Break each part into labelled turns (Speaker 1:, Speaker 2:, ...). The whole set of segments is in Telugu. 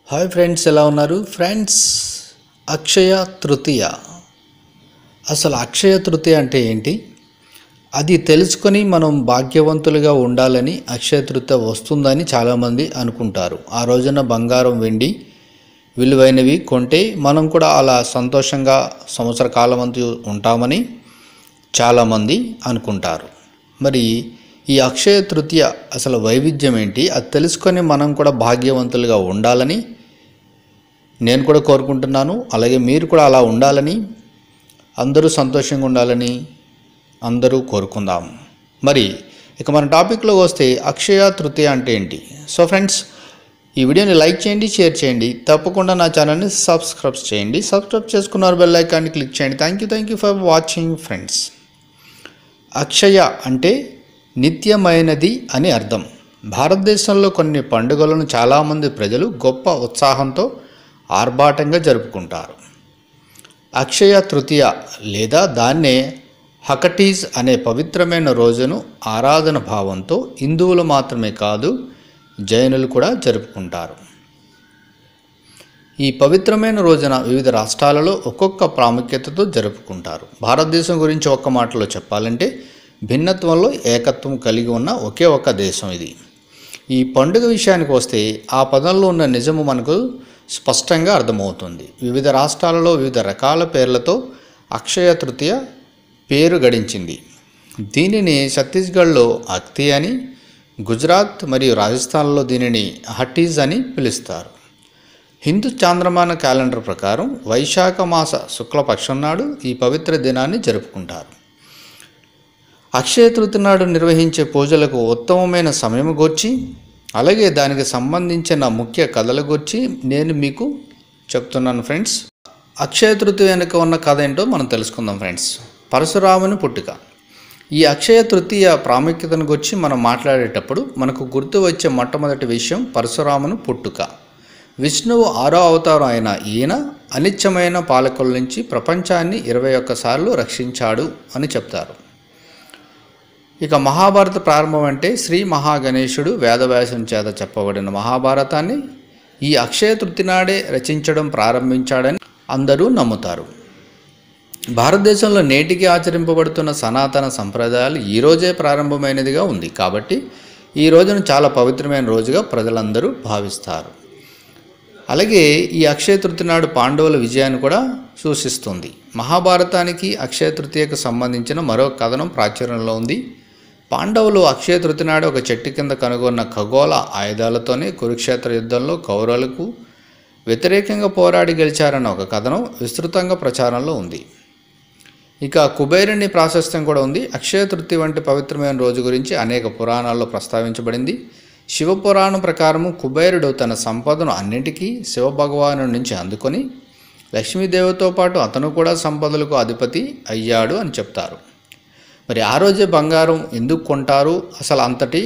Speaker 1: హాయ్ ఫ్రెండ్స్, ఎలా ఉన్నారు ఫ్రెండ్స్? అక్షయ తృతీయ. అసలు అక్షయ తృతీయ అంటే ఏంటి? అది తెలుసుకొని మనం భాగ్యవంతులుగా ఉండాలని అక్షయ తృతీయ వస్తుందని చాలామంది అనుకుంటారు. ఆ రోజున బంగారం, వెండి విలువైనవి కొంటే మనం కూడా అలా సంతోషంగా సంవత్సర కాలం అంతా ఉంటామని చాలామంది అనుకుంటారు. మరి ఈ అక్షయ తృతీయ అసలు వైవిధ్యం ఏంటి? అది తెలుసుకొని మనం కూడా భాగ్యవంతులుగా ఉండాలని నేను కూడా కోరుకుంటున్నాను. అలాగే మీరు కూడా అలా ఉండాలని, అందరూ సంతోషంగా ఉండాలని అందరూ కోరుకుందాం. మరి ఇక మన టాపిక్లో వస్తే అక్షయ తృతీయ అంటే ఏంటి? సో ఫ్రెండ్స్, ఈ వీడియోని లైక్ చేయండి, షేర్ చేయండి, తప్పకుండా నా ఛానల్ని సబ్స్క్రైబ్ చేయండి. సబ్స్క్రైబ్ చేసుకున్నారు, బెల్ ఐకాన్ని క్లిక్ చేయండి. Thank you for watching friends. అక్షయ అంటే నిత్యమైనది అని అర్థం. భారతదేశంలో కొన్ని పండుగలను చాలామంది ప్రజలు గొప్ప ఉత్సాహంతో ఆర్భాటంగా జరుపుకుంటారు. అక్షయ తృతీయ లేదా దాన్నే హకటీజ్ అనే పవిత్రమైన రోజును ఆరాధన భావంతో హిందువులు మాత్రమే కాదు, జైనులు కూడా జరుపుకుంటారు. ఈ పవిత్రమైన రోజున వివిధ రాష్ట్రాలలో ఒక్కొక్క ప్రాముఖ్యతతో జరుపుకుంటారు. భారతదేశం గురించి ఒక్క మాటలో చెప్పాలంటే భిన్నత్వంలో ఏకత్వం కలిగి ఉన్న ఒకే ఒక్క దేశం ఇది. ఈ పండుగ విషయానికి వస్తే ఆ పదంలో ఉన్న నిజము మనకు స్పష్టంగా అర్థమవుతుంది. వివిధ రాష్ట్రాలలో వివిధ రకాల పేర్లతో అక్షయ తృతీయ పేరు గడించింది. దీనిని ఛత్తీస్గఢ్లో అక్తి అని, గుజరాత్ మరియు రాజస్థాన్లో దీనిని హటీజ్ అని పిలుస్తారు. హిందూ చాంద్రమాన క్యాలెండర్ ప్రకారం వైశాఖ మాస శుక్లపక్షం నాడు ఈ పవిత్ర దినాన్ని జరుపుకుంటారు. అక్షయ తృతీయ నాడు నిర్వహించే పూజలకు ఉత్తమమైన సమయం గూర్చి, అలాగే దానికి సంబంధించిన ముఖ్య కథల గురించి నేను మీకు చెప్తున్నాను ఫ్రెండ్స్. అక్షయ తృతీయ వెనుక ఉన్న కథ ఏంటో మనం తెలుసుకుందాం ఫ్రెండ్స్. పరశురాముని పుట్టుక. ఈ అక్షయ తృతీయ ప్రాముఖ్యతను గురించి మనం మాట్లాడేటప్పుడు మనకు గుర్తు వచ్చే మొట్టమొదటి విషయం పరశురాముని పుట్టుక. విష్ణువు 6వ అవతారం అయిన ఈయన అనిత్యమైన పాలకుల నుంచి ప్రపంచాన్ని 21 సార్లు రక్షించాడు అని చెప్తారు. ఇక మహాభారత ప్రారంభం అంటే శ్రీ మహాగణేశుడు వేదవ్యాసుని చేత చెప్పబడిన మహాభారతాన్ని ఈ అక్షయ తృతీయ నాడే రచించడం ప్రారంభించాడని అందరూ నమ్ముతారు. భారతదేశంలో నేటికి ఆచరింపబడుతున్న సనాతన సంప్రదాయాలు ఈరోజే ప్రారంభమైనదిగా ఉంది. కాబట్టి ఈ రోజును చాలా పవిత్రమైన రోజుగా ప్రజలందరూ భావిస్తారు. అలాగే ఈ అక్షయ తృతీయ నాడు పాండవుల విజయాన్ని కూడా సూచిస్తుంది. మహాభారతానికి అక్షయ తృతీయకు సంబంధించిన మరో కథనం ప్రాచుర్యంలో ఉంది. పాండవులు అక్షయ తృతీయ నాడు ఒక చెట్టు కింద కనుగొన్న ఖగోళ ఆయుధాలతోనే కురుక్షేత్ర యుద్ధంలో కౌరవులకు వ్యతిరేకంగా పోరాడి గెలిచారన్న ఒక కథనం విస్తృతంగా ప్రచారంలో ఉంది. ఇక కుబేరుని ప్రాశస్త్యం కూడా ఉంది. అక్షయ తృతీయ వంటి పవిత్రమైన రోజు గురించి అనేక పురాణాల్లో ప్రస్తావించబడింది. శివపురాణం ప్రకారము కుబేరుడు తన సంపదను అన్నింటికీ శివభగవాను నుంచి అందుకొని లక్ష్మీదేవితో పాటు అతను కూడా సంపదలకు అధిపతి అయ్యాడు అని చెప్తారు. మరి ఆ రోజే బంగారం ఎందుకు కొంటారు? అసలు అంతటి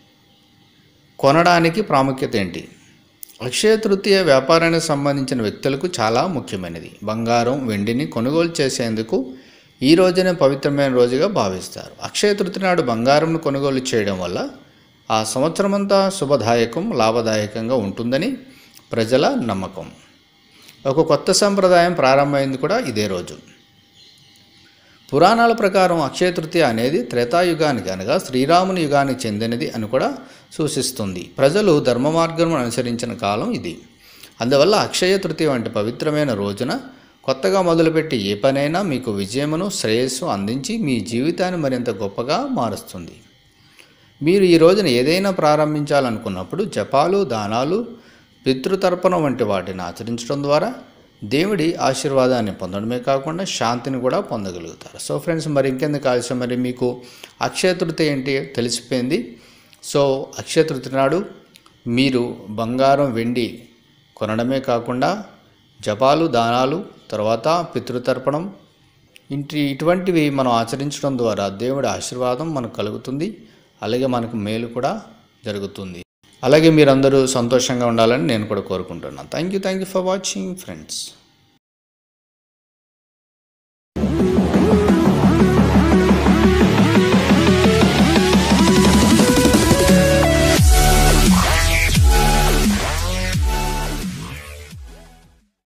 Speaker 1: కొనడానికి ప్రాముఖ్యత ఏంటి? అక్షయ తృతీయ వ్యాపారానికి సంబంధించిన వ్యక్తులకు చాలా ముఖ్యమైనది. బంగారం, వెండిని కొనుగోలు చేసేందుకు ఈ రోజునే పవిత్రమైన రోజుగా భావిస్తారు. అక్షయ తృతీయ నాడు బంగారంను కొనుగోలు చేయడం వల్ల ఆ సంవత్సరమంతా శుభదాయకం, లాభదాయకంగా ఉంటుందని ప్రజల నమ్మకం. ఒక కొత్త సంప్రదాయం ప్రారంభమైంది కూడా ఇదే రోజు. పురాణాల ప్రకారం అక్షయ తృతీయ అనేది త్రేతాయుగానికి అనగా శ్రీరాముని యుగానికి చెందినది అని కూడా సూచిస్తుంది. ప్రజలు ధర్మ మార్గం అనుసరించిన కాలం ఇది. అందువల్ల అక్షయ తృతీయ వంటి పవిత్రమైన రోజున కొత్తగా మొదలుపెట్టి ఏ పనైనా మీకు విజయమును, శ్రేయస్సు అందించి మీ జీవితాన్ని మరింత గొప్పగా మారుస్తుంది. మీరు ఈ రోజున ఏదైనా ప్రారంభించాలనుకున్నప్పుడు జపాలు, దానాలు, పితృతర్పణం వంటి వాటిని ఆచరించడం ద్వారా దేవుడి ఆశీర్వాదాన్ని పొందడమే కాకుండా శాంతిని కూడా పొందగలుగుతారు. సో ఫ్రెండ్స్, మరి ఇంకెందుకు ఆలస్యం? మరి మీకు అక్షయ తృతీయ ఏంటి తెలిసిపోయింది. సో అక్షయ తృతీయ నాడు మీరు బంగారం, వెండి కొనడమే కాకుండా జపాలు, దానాలు, తర్వాత పితృతర్పణం ఇటువంటివి మనం ఆచరించడం ద్వారా దేవుడి ఆశీర్వాదం మనకు కలుగుతుంది. అలాగే మనకు మేలు కూడా జరుగుతుంది. అలాగే మీరందరూ సంతోషంగా ఉండాలని నేను కూడా కోరుకుంటున్నాను. Thank you for watching friends.